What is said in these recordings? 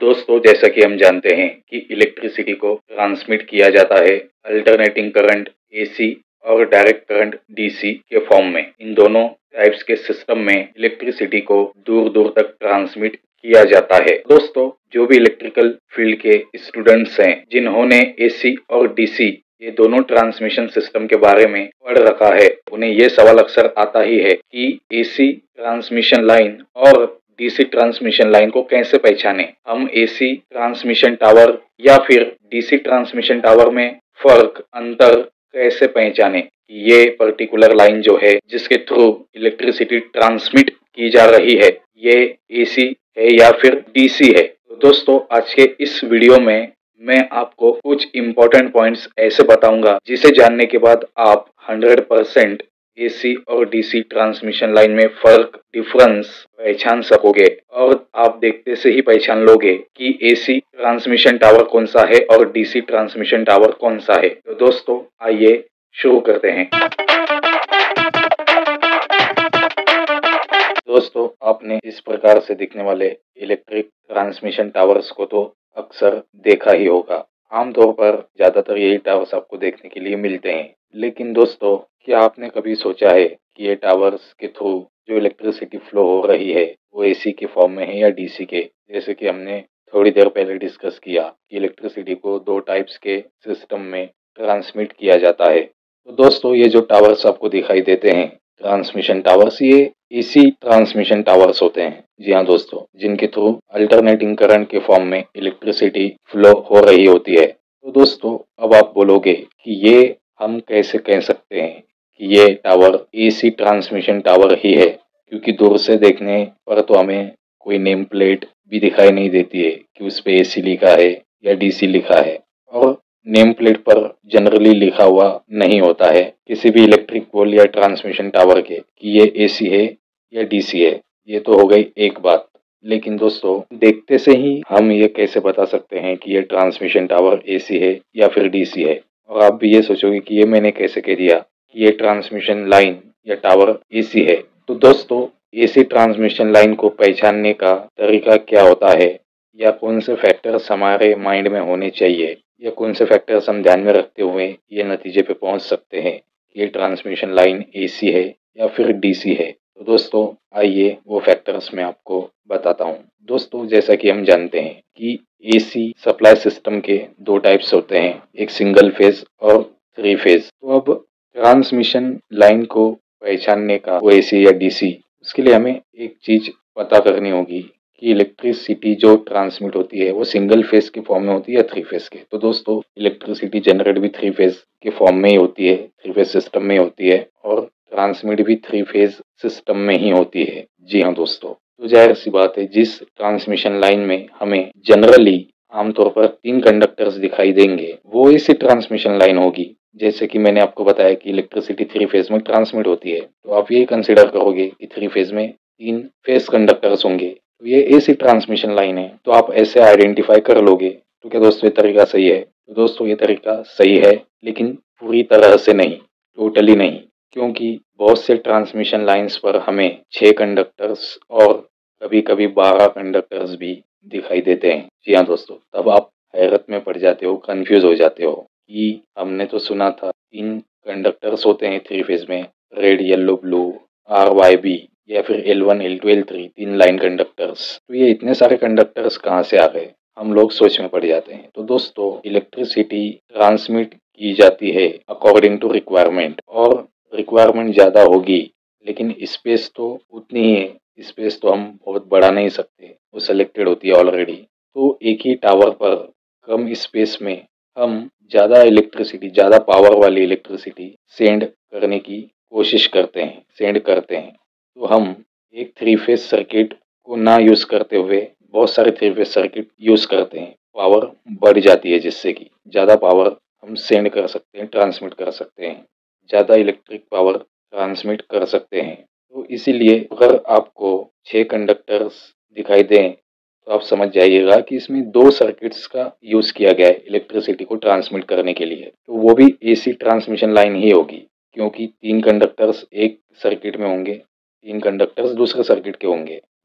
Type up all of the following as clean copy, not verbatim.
दोस्तों, जैसा कि हम जानते हैं कि इलेक्ट्रिसिटी को ट्रांसमिट किया जाता है अल्टरनेटिंग करंट एसी और डायरेक्ट करंट डीसी के फॉर्म में। इन दोनों टाइप्स के सिस्टम में इलेक्ट्रिसिटी को दूर दूर तक ट्रांसमिट किया जाता है। दोस्तों, जो भी इलेक्ट्रिकल फील्ड के स्टूडेंट्स हैं जिन्होंने एसी और डीसी ये दोनों ट्रांसमिशन सिस्टम के बारे में पढ़ रखा है, उन्हें ये सवाल अक्सर आता ही है कि एसी ट्रांसमिशन लाइन और डीसी ट्रांसमिशन लाइन को कैसे पहचाने। हम एसी ट्रांसमिशन टावर या फिर डीसी ट्रांसमिशन टावर में फर्क अंतर कैसे पहचाने। ये पर्टिकुलर लाइन जो है जिसके थ्रू इलेक्ट्रिसिटी ट्रांसमिट की जा रही है, ये एसी है या फिर डीसी है। तो दोस्तों, आज के इस वीडियो में मैं आपको कुछ इम्पोर्टेंट पॉइंट्स ऐसे बताऊंगा जिसे जानने के बाद आप 100% एसी और डीसी ट्रांसमिशन लाइन में फर्क डिफरेंस पहचान सकोगे और आप देखते से ही पहचान लोगे कि एसी ट्रांसमिशन टावर कौन सा है और डीसी ट्रांसमिशन टावर कौन सा है। तो दोस्तों, आइए शुरू करते हैं। दोस्तों, आपने इस प्रकार से दिखने वाले इलेक्ट्रिक ट्रांसमिशन टावर्स को तो अक्सर देखा ही होगा। आमतौर पर ज्यादातर यही टावर्स आपको देखने के लिए मिलते हैं। लेकिन दोस्तों, क्या आपने कभी सोचा है कि ये टावर्स के थ्रू जो इलेक्ट्रिसिटी फ्लो हो रही है वो एसी के फॉर्म में है या डीसी के? जैसे कि हमने थोड़ी देर पहले डिस्कस किया कि इलेक्ट्रिसिटी को दो टाइप्स के सिस्टम में ट्रांसमिट किया जाता है। तो दोस्तों, ये जो टावर्स आपको दिखाई देते हैं ट्रांसमिशन टावर्स, ये एसी ट्रांसमिशन टावर्स होते हैं। जी हाँ दोस्तों, जिनके थ्रू अल्टरनेटिंग करंट के फॉर्म में इलेक्ट्रिसिटी फ्लो हो रही होती है। तो दोस्तों, अब आप बोलोगे कि ये हम कैसे कह सकते हैं कि ये टावर एसी ट्रांसमिशन टावर ही है, क्योंकि दूर से देखने पर तो हमें कोई नेम प्लेट भी दिखाई नहीं देती है कि उस पे एसी लिखा है या डीसी लिखा है, और नेम प्लेट पर जनरली लिखा हुआ नहीं होता है किसी भी इलेक्ट्रिक पोल या ट्रांसमिशन टावर के कि ये एसी है या डीसी है। ये तो हो गई एक बात। लेकिन दोस्तों, देखते से ही हम ये कैसे बता सकते हैं कि ये ट्रांसमिशन टावर एसी है या फिर डीसी है? और आप भी ये सोचोगे कि ये मैंने कैसे कह दिया कि ये ट्रांसमिशन लाइन या टावर एसी है। तो दोस्तों, एसी ट्रांसमिशन लाइन को पहचानने का तरीका क्या होता है, या कौन से फैक्टर्स हमारे माइंड में होने चाहिए, या कौन से फैक्टर्स हम ध्यान में रखते हुए ये नतीजे पे पहुंच सकते हैं कि ये ट्रांसमिशन लाइन एसी है या फिर डीसी है? तो दोस्तों, आइए वो फैक्टर्स मैं आपको बताता हूँ। दोस्तों, जैसा कि हम जानते हैं कि एसी सप्लाई सिस्टम के दो टाइप्स होते हैं, एक सिंगल फेज और 3 फेज। तो अब ट्रांसमिशन लाइन को पहचानने का वो एसी या डीसी, उसके लिए हमें एक चीज पता करनी होगी कि इलेक्ट्रिसिटी जो ट्रांसमिट होती है वो सिंगल फेज के फॉर्म में होती है या 3 फेज के। तो दोस्तों, इलेक्ट्रिसिटी जनरेट भी 3 फेज के फॉर्म में ही होती है, 3 फेज सिस्टम में ही होती है, और ट्रांसमिट भी 3 फेज सिस्टम में ही होती है। जी हाँ दोस्तों, तो जाहिर सी बात है, जिस ट्रांसमिशन लाइन में हमें जनरली आमतौर पर 3 कंडक्टर्स दिखाई देंगे वो एसी ट्रांसमिशन लाइन होगी। जैसे कि मैंने आपको बताया कि इलेक्ट्रिसिटी 3 फेज में ट्रांसमिट होती है, तो आप ये कंसिडर करोगे कि 3 फेज में 3 फेज कंडक्टर्स होंगे, तो ये एसी ट्रांसमिशन लाइन है। तो आप ऐसे आइडेंटिफाई कर लोगे। तो क्या दोस्तों ये तरीका सही है? तो दोस्तों, ये तरीका सही है, लेकिन पूरी तरह से नहीं, टोटली नहीं, क्योंकि बहुत से ट्रांसमिशन लाइंस पर हमें 6 कंडक्टर्स और कभी कभी 12 कंडक्टर्स भी दिखाई देते हैं। जी हाँ दोस्तों, तब आप हैरत में पड़ जाते हो, कंफ्यूज हो जाते हो कि हमने तो सुना था 3 कंडक्टर्स होते हैं 3 फेज में, रेड येलो ब्लू RYB, या फिर L1 L2 L3, 3 line conductors. तो ये इतने सारे कंडक्टर्स कहाँ से आ गए? हम लोग सोच में पड़ जाते हैं। तो दोस्तों, इलेक्ट्रिसिटी ट्रांसमिट की जाती है अकॉर्डिंग टू रिक्वायरमेंट, और रिक्वायरमेंट ज़्यादा होगी लेकिन स्पेस तो उतनी ही है। स्पेस तो हम बहुत बढ़ा नहीं सकते, वो सिलेक्टेड होती है ऑलरेडी। तो एक ही टावर पर कम स्पेस में हम ज़्यादा इलेक्ट्रिसिटी, ज़्यादा पावर वाली इलेक्ट्रिसिटी सेंड करने की कोशिश करते हैं, सेंड करते हैं। तो हम एक 3 फेज सर्किट को ना यूज़ करते हुए बहुत सारे 3 फेज सर्किट यूज़ करते हैं। पावर बढ़ जाती है, जिससे कि ज़्यादा पावर हम सेंड कर सकते हैं, ट्रांसमिट कर सकते हैं, ज़्यादा इलेक्ट्रिक पावर ट्रांसमिट कर सकते हैं। तो इसीलिए अगर आपको 6 कंडक्टर्स दिखाई दें तो आप समझ जाइएगा कि इसमें 2 सर्किट्स का यूज़ किया गया है इलेक्ट्रिसिटी को ट्रांसमिट करने के लिए। तो वो भी एसी ट्रांसमिशन लाइन ही होगी, क्योंकि 3 कंडक्टर्स एक सर्किट में होंगे, 3 कंडक्टर्स दूसरे सर्किट के होंगे।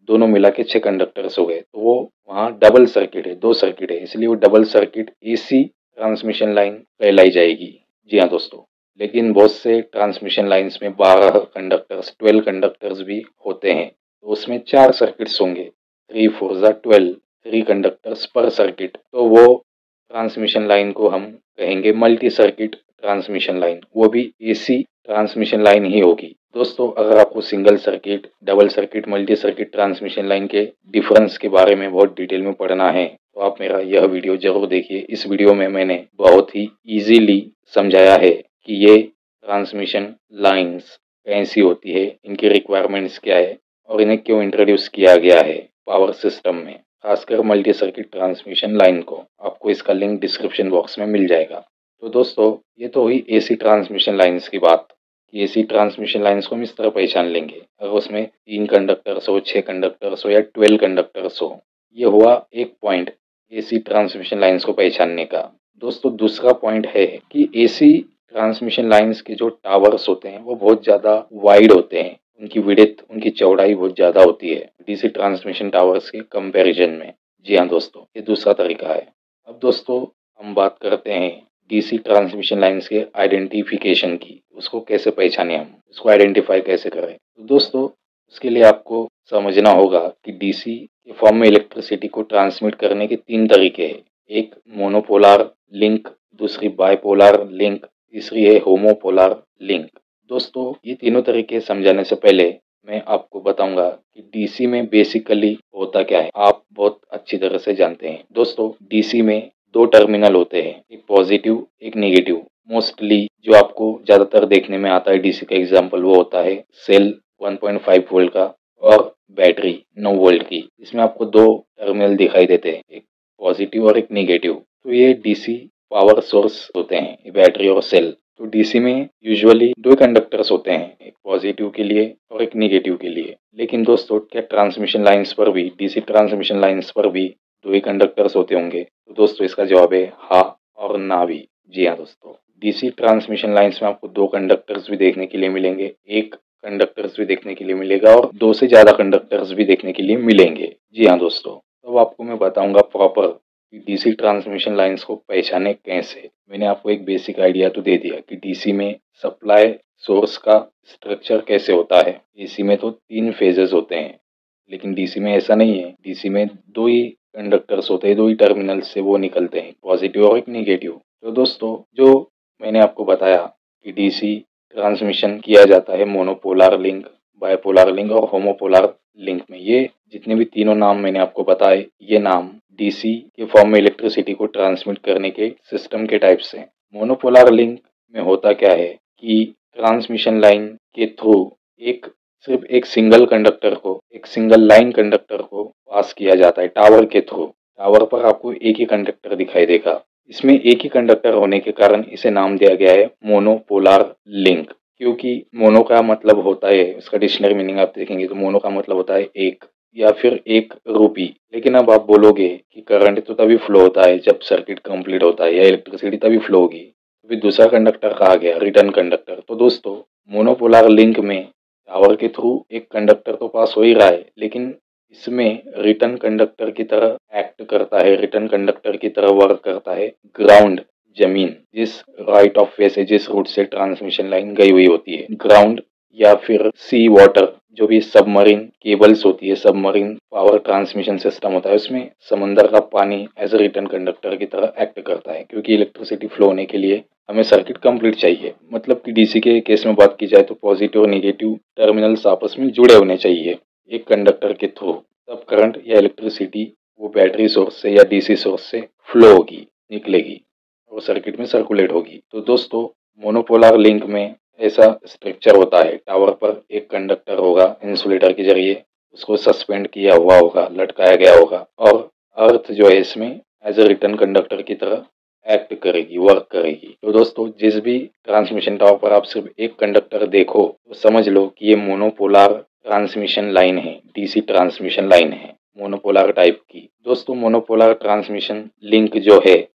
दोनों मिला के 6 कंडक्टर्स हो गए, तो वो वहाँ डबल सर्किट है, 2 सर्किट है, इसलिए वो double circuit AC transmission line कहलाई जाएगी। जी हाँ दोस्तों, लेकिन बहुत से ट्रांसमिशन लाइन्स में 12 कंडक्टर्स 12 कंडक्टर्स भी होते हैं, तो उसमें 4 सर्किट्स होंगे, 3 4 ज़ा 12, 3 कंडक्टर्स पर सर्किट, तो वो ट्रांसमिशन लाइन को हम कहेंगे मल्टी सर्किट ट्रांसमिशन लाइन, वो भी एसी ट्रांसमिशन लाइन ही होगी। दोस्तों, अगर आपको single circuit, double circuit, multi circuit transmission line के डिफरेंस के बारे में बहुत डिटेल में पढ़ना है, तो आप मेरा यह वीडियो जरूर देखिए। इस वीडियो में मैंने बहुत ही इजीली समझाया है कि ये ट्रांसमिशन लाइंस कैसी होती है, इनकी रिक्वायरमेंट्स क्या है और इन्हें क्यों इंट्रोड्यूस किया गया है पावर सिस्टम में, खासकर मल्टी सर्किट ट्रांसमिशन लाइन को। आपको इसका लिंक डिस्क्रिप्शन बॉक्स में मिल जाएगा। तो दोस्तों, ये तो हुई एसी ट्रांसमिशन लाइन्स की बात कि एसी ट्रांसमिशन लाइन्स को हम इस तरह पहचान लेंगे, अगर उसमें 3 कंडक्टर्स हो, 6 कंडक्टर्स हो या 12 कंडक्टर्स हो। ये हुआ एक पॉइंट एसी ट्रांसमिशन लाइन्स को पहचानने का। दोस्तों, दूसरा पॉइंट है कि एसी ट्रांसमिशन लाइन्स के जो टावर्स होते हैं वो बहुत ज़्यादा वाइड होते हैं, उनकी विड्थ, उनकी चौड़ाई बहुत ज़्यादा होती है डीसी ट्रांसमिशन टावर्स के कंपैरिजन में। जी हाँ दोस्तों, ये दूसरा तरीका है। अब दोस्तों, हम बात करते हैं डीसी ट्रांसमिशन लाइन्स के आइडेंटिफिकेशन की, उसको कैसे पहचाने, हम उसको आइडेंटिफाई कैसे करें। तो दोस्तों, उसके लिए आपको समझना होगा कि डीसी के फॉर्म में इलेक्ट्रिसिटी को ट्रांसमिट करने के 3 तरीके हैं। एक मोनोपोलर लिंक, दूसरी बाइपोलर लिंक, तीसरी है होमोपोलर लिंक। दोस्तों, ये तीनों तरीके समझाने से पहले मैं आपको बताऊंगा कि डीसी में बेसिकली होता क्या है, आप बहुत अच्छी तरह से जानते हैं। दोस्तों, डीसी में 2 टर्मिनल होते हैं, एक पॉजिटिव एक नेगेटिव। मोस्टली जो आपको ज़्यादातर देखने में आता है डीसी का एग्जाम्पल, वो होता है सेल 1.5 वोल्ट का और बैटरी 9 वोल्ट की। इसमें आपको 2 टर्मिनल दिखाई देते हैं, एक पॉजिटिव और एक नेगेटिव। तो ये डीसी पावर सोर्स होते हैं, ये बैटरी और सेल। तो डीसी में यूजुअली 2 कंडक्टर्स होते हैं, एक पॉजिटिव के लिए और एक नेगेटिव के लिए। लेकिन दोस्तों, क्या ट्रांसमिशन लाइन्स पर भी, डीसी ट्रांसमिशन लाइन्स पर भी 2 ही कंडक्टर्स होते होंगे? तो दोस्तों, इसका जवाब है हाँ और ना भी। जी हाँ दोस्तों, डीसी ट्रांसमिशन लाइन्स में आपको 2 कंडक्टर्स भी देखने के लिए मिलेंगे, एक कंडक्टर्स भी देखने के लिए मिलेगा और 2 से ज़्यादा कंडक्टर्स भी देखने के लिए मिलेंगे। जी हाँ दोस्तों, अब आपको मैं बताऊंगा प्रॉपर कि डीसी ट्रांसमिशन लाइन्स को पहचाने कैसे। मैंने आपको एक बेसिक आइडिया तो दे दिया कि डीसी में सप्लाई सोर्स का स्ट्रक्चर कैसे होता है। एसी में तो 3 फेजेस होते हैं, लेकिन डीसी में ऐसा नहीं है। डीसी में 2 ही कंडक्टर्स होते हैं, 2 ही टर्मिनल से वो निकलते हैं, पॉजिटिव और एक नेगेटिव। तो दोस्तों, जो मैंने आपको बताया कि डीसी ट्रांसमिशन किया जाता है मोनोपोलर लिंक, बाइपोलर लिंक और होमोपोलर लिंक में, ये जितने भी तीनों नाम मैंने आपको बताए, ये नाम डीसी के फॉर्म में इलेक्ट्रिसिटी को ट्रांसमिट करने के सिस्टम के टाइप्स हैं। मोनोपोलर लिंक में होता क्या है कि ट्रांसमिशन लाइन के थ्रू सिर्फ एक सिंगल कंडक्टर को, एक सिंगल लाइन कंडक्टर को पास किया जाता है टावर के थ्रू। टावर पर आपको एक ही कंडक्टर दिखाई देगा। इसमें एक ही कंडक्टर होने के कारण इसे नाम दिया गया है मोनोपोलर लिंक, क्योंकि मोनो का मतलब होता है, इसका डिक्शनरी मीनिंग आप देखेंगे तो मोनो का मतलब होता है एक या फिर एक रूपी। लेकिन अब आप बोलोगे कि करंट तो तभी फ्लो होता है जब सर्किट कंप्लीट होता है, या इलेक्ट्रिसिटी तभी फ्लो होगी, तो फिर दूसरा कंडक्टर कहा गया, रिटर्न कंडक्टर। तो दोस्तों, मोनोपोलर लिंक में टावर के थ्रू एक कंडक्टर तो पास हो ही रहा है, लेकिन इसमें रिटर्न कंडक्टर की तरह एक्ट करता है, रिटर्न कंडक्टर की तरह वर्क करता है ग्राउंड, जमीन, जिस राइट ऑफ वे से, जिस रूट से ट्रांसमिशन लाइन गई हुई होती है। ग्राउंड या फिर सी वाटर, जो भी सबमरीन केबल्स होती है, सबमरीन पावर ट्रांसमिशन सिस्टम होता है, उसमें समंदर का पानी एज ए रिटर्न कंडक्टर की तरह एक्ट करता है, क्योंकि इलेक्ट्रिसिटी फ्लो होने के लिए हमें सर्किट कंप्लीट चाहिए। मतलब कि डीसी के केस में बात की जाए तो पॉजिटिव और नेगेटिव टर्मिनल्स आपस में जुड़े होने चाहिए एक कंडक्टर के थ्रू, तब करंट या इलेक्ट्रिसिटी वो बैटरी सोर्स से या डीसी सोर्स से फ्लो होगी, निकलेगी और सर्किट में सर्कुलेट होगी। तो दोस्तों, मोनोपोलर लिंक में ऐसा स्ट्रक्चर होता है, टावर पर एक कंडक्टर होगा, इंसुलेटर के जरिए उसको सस्पेंड किया हुआ होगा, लटकाया गया होगा, और अर्थ जो है इसमें एज ए रिटर्न कंडक्टर की तरह एक्ट करेगी, वर्क करेगी। तो दोस्तों, जिस भी ट्रांसमिशन टावर पर आप सिर्फ एक कंडक्टर देखो तो समझ लो कि ये मोनोपोलर ट्रांसमिशन लाइन है, डीसी ट्रांसमिशन लाइन है, मोनोपोलर टाइप की। दोस्तों, मोनोपोलर ट्रांसमिशन लिंक जो है वो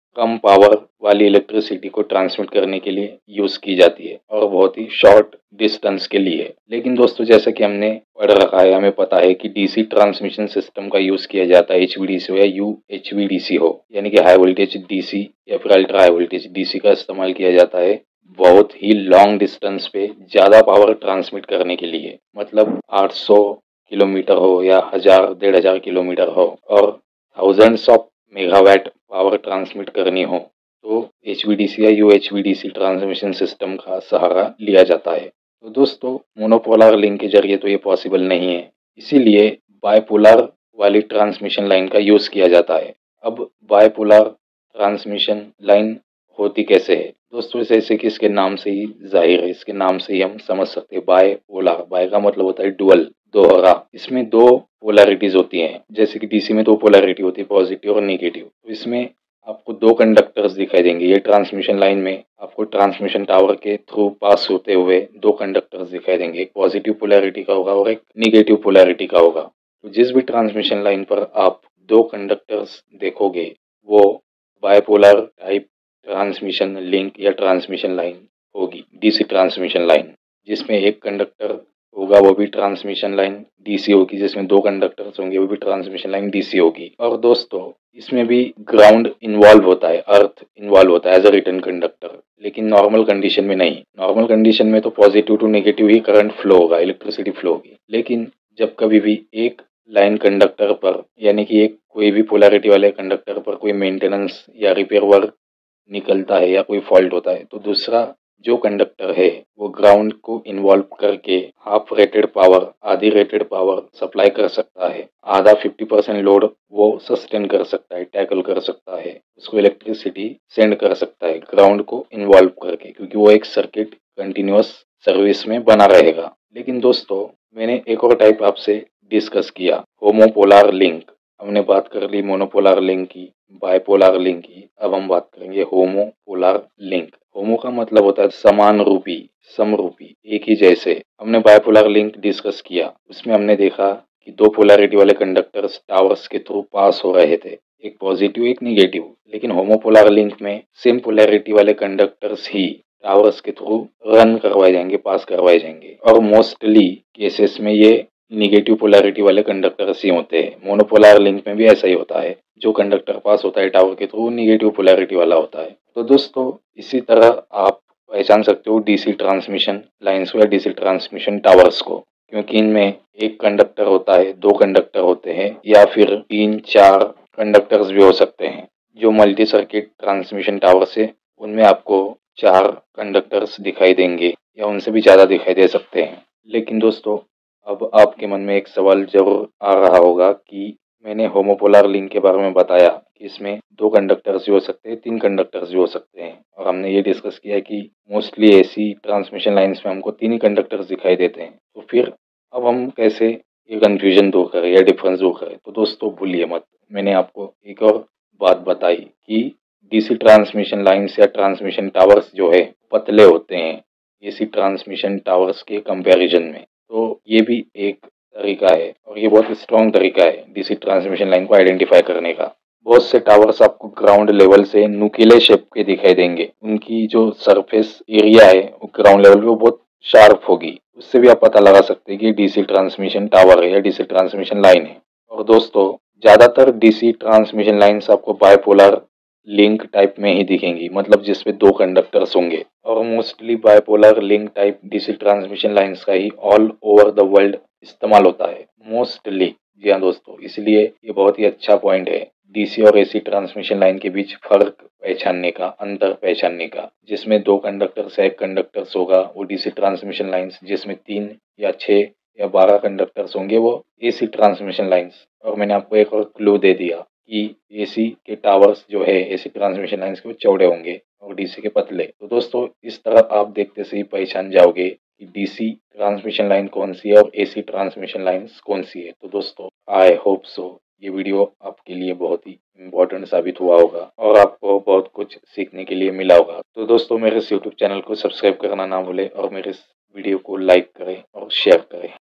कम पावर वाली इलेक्ट्रिसिटी को ट्रांसमिट करने के लिए यूज की जाती है और बहुत ही शॉर्ट डिस्टेंस के लिए। लेकिन दोस्तों जैसा कि हमने पढ़ रखा है, हमें पता है कि डीसी ट्रांसमिशन सिस्टम का यूज किया जाता है, एचवीडीसी हो या यूएचवीडीसी हो, यानी कि हाई वोल्टेज डीसी या फिर अल्ट्रा हाई वोल्टेज डीसी का इस्तेमाल किया जाता है बहुत ही लॉन्ग डिस्टेंस पे ज्यादा पावर ट्रांसमिट करने के लिए। मतलब 800 किलोमीटर हो या 1000-1500 किलोमीटर हो और thousands of megawatt power transmit करनी हो तो एचवीडीसी या यूएचवीडीसी ट्रांसमिशन सिस्टम का सहारा लिया जाता है। तो दोस्तों मोनोपोलर लिंक के जरिए तो ये पॉसिबल नहीं है, इसीलिए बायपोलर वाली ट्रांसमिशन लाइन का यूज किया जाता है। अब बायपोलर ट्रांसमिशन लाइन होती कैसे है दोस्तों, जैसे कि इसके नाम से ही जाहिर है, इसके नाम से ही हम समझ सकते हैं। बायपोलर, बाय का मतलब होता है डुअल, दोहरा। इसमें दो पोलैरिटीज होती हैं, जैसे कि डीसी में दो पोलैरिटी होती है, पॉजिटिव और नेगेटिव। तो इसमें आपको दो कंडक्टर्स दिखाई देंगे। ये ट्रांसमिशन लाइन में आपको ट्रांसमिशन टावर के थ्रू पास होते हुए दो कंडक्टर्स दिखाई देंगे, एक पॉजिटिव पोलैरिटी का होगा और एक नेगेटिव पोलैरिटी का होगा। तो जिस भी ट्रांसमिशन लाइन पर आप दो कंडक्टर्स देखोगे वो बायपोलर टाइप ट्रांसमिशन लिंक या ट्रांसमिशन लाइन होगी, डीसी ट्रांसमिशन लाइन। जिसमें एक कंडक्टर होगा वो भी ट्रांसमिशन लाइन डीसी होगी, जिसमें दो कंडक्टर्स होंगे वो भी ट्रांसमिशन लाइन डीसी होगी। और दोस्तों इसमें भी ग्राउंड इन्वॉल्व होता है, अर्थ इन्वॉल्व होता है एज अ रिटर्न कंडक्टर, लेकिन नॉर्मल कंडीशन में नहीं। नॉर्मल कंडीशन में तो पॉजिटिव टू नेगेटिव ही करंट फ्लो होगा, इलेक्ट्रिसिटी फ्लो होगी। लेकिन जब कभी भी एक लाइन कंडक्टर पर, यानी कि एक कोई भी पोलैरिटी वाले कंडक्टर पर कोई मेंटेनेंस या रिपेयर वर्क निकलता है या कोई फॉल्ट होता है, तो दूसरा जो कंडक्टर है वो ग्राउंड को इन्वॉल्व करके हाफ रेटेड पावर, आधी रेटेड पावर सप्लाई कर सकता है। आधा 50% लोड वो सस्टेन कर सकता है, टैकल कर सकता है, उसको इलेक्ट्रिसिटी सेंड कर सकता है ग्राउंड को इन्वॉल्व करके, क्योंकि वो एक सर्किट कंटिन्यूअस सर्विस में बना रहेगा। लेकिन दोस्तों मैंने एक और टाइप आपसे डिस्कस किया, होमोपोलर लिंक। हमने बात कर ली मोनोपोलर लिंक की, बायपोलर लिंक की, अब हम बात करेंगे होमोपोलर लिंक। होमो का मतलब होता है समान रूपी, समरूपी, एक ही जैसे। हमने बायपोलर लिंक डिस्कस किया, उसमें हमने देखा कि दो पोलैरिटी वाले कंडक्टर्स टावर्स के थ्रू पास हो रहे थे, एक पॉजिटिव एक निगेटिव। लेकिन होमोपोलर लिंक में सेम पोलैरिटी वाले कंडक्टर्स ही टावर्स के थ्रू रन करवाए जाएंगे, पास करवाए जाएंगे। और मोस्टली केसेस में ये निगेटिव पोलैरिटी वाले कंडक्टर्स ही होते हैं। मोनोपोलर लिंक में भी ऐसा ही होता है, जो कंडक्टर पास होता है टावर के थ्रू निगेटिव पोलैरिटी वाला होता है। तो दोस्तों इसी तरह आप पहचान सकते हो डीसी ट्रांसमिशन लाइन्स को या डीसी ट्रांसमिशन टावर्स को, क्योंकि इनमें एक कंडक्टर होता है, दो कंडक्टर होते हैं, या फिर 3-4 कंडक्टर्स भी हो सकते हैं। जो मल्टी सर्किट ट्रांसमिशन टावर्स है उनमें आपको 4 कंडक्टर्स दिखाई देंगे या उनसे भी ज़्यादा दिखाई दे सकते हैं। लेकिन दोस्तों अब आपके मन में एक सवाल जरूर आ रहा होगा कि मैंने होमोपोलर लिंक के बारे में बताया कि इसमें दो कंडक्टर्स भी हो सकते हैं, 3 कंडक्टर्स भी हो सकते हैं, और हमने ये डिस्कस किया कि मोस्टली एसी ट्रांसमिशन लाइन्स में हमको 3 ही कंडक्टर्स दिखाई देते हैं। तो फिर अब हम कैसे ये कन्फ्यूजन दूर करें या डिफरेंस दूर करें? तो दोस्तों भूलिए मत, मैंने आपको एक और बात बताई कि डीसी ट्रांसमिशन लाइन्स या ट्रांसमिशन टावर्स जो है पतले होते हैं एसी ट्रांसमिशन टावर्स के कंपैरिजन में। तो ये भी एक तरीका है और ये बहुत स्ट्रॉन्ग तरीका है डीसी ट्रांसमिशन लाइन को आइडेंटिफाई करने का। बहुत से टावर्स आपको ग्राउंड लेवल से नुकीले शेप के दिखाई देंगे, उनकी जो सरफेस एरिया है वो ग्राउंड लेवल पे वो बहुत शार्प होगी, उससे भी आप पता लगा सकते हैं कि डीसी ट्रांसमिशन टावर है या डीसी ट्रांसमिशन लाइन है। और दोस्तों ज़्यादातर डीसी ट्रांसमिशन लाइन्स आपको बायपोलर लिंक टाइप में ही दिखेंगी, मतलब जिसमें दो कंडक्टर्स होंगे। और mostly bipolar link type DC transmission lines का ही ऑल ओवर द वर्ल्ड इस्तेमाल होता है मोस्टली। जी हाँ दोस्तों, इसलिए ये बहुत ही अच्छा पॉइंट है डीसी और एसी ट्रांसमिशन लाइन के बीच फर्क पहचानने का, अंतर पहचानने का। जिसमें दो कंडक्टर्स, एक कंडक्टर्स होगा वो डीसी ट्रांसमिशन लाइन्स, जिसमें 3 या 6 या 12 कंडक्टर्स होंगे वो एसी ट्रांसमिशन लाइन्स। और मैंने आपको एक और क्लू दे दिया कि एसी के टावर्स जो है एसी ट्रांसमिशन लाइन्स के वो चौड़े होंगे और डीसी के पतले। तो दोस्तों इस तरह आप देखते से ही पहचान जाओगे कि डीसी ट्रांसमिशन लाइन कौन सी है और एसी ट्रांसमिशन लाइन्स कौन सी है। तो दोस्तों आई होप सो ये वीडियो आपके लिए बहुत ही इम्पोर्टेंट साबित हुआ होगा और आपको बहुत कुछ सीखने के लिए मिला होगा। तो दोस्तों मेरे इस यूट्यूब चैनल को सब्सक्राइब करना ना भूलें और मेरे इस वीडियो को लाइक करें और शेयर करें।